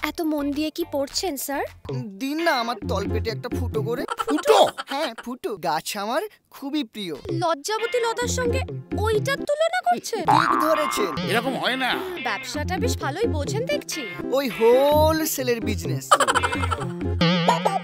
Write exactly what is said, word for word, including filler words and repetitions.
এত মন দিয়ে কি পড়ছেন স্যার? দিন না আমার তলপেটে একটা ফুটো করে। ফুটো? হ্যাঁ ফুটো। গাছ আমার খুবই প্রিয়। লজ্জাবতী লতার সঙ্গে ওইটার তুলনা করছেন? ঠিক ধরেছেন। এরকম হয় না। ব্যবসাটা বেশ ভালোই বোঝেন দেখছি। ওই হোলসেলের বিজনেস।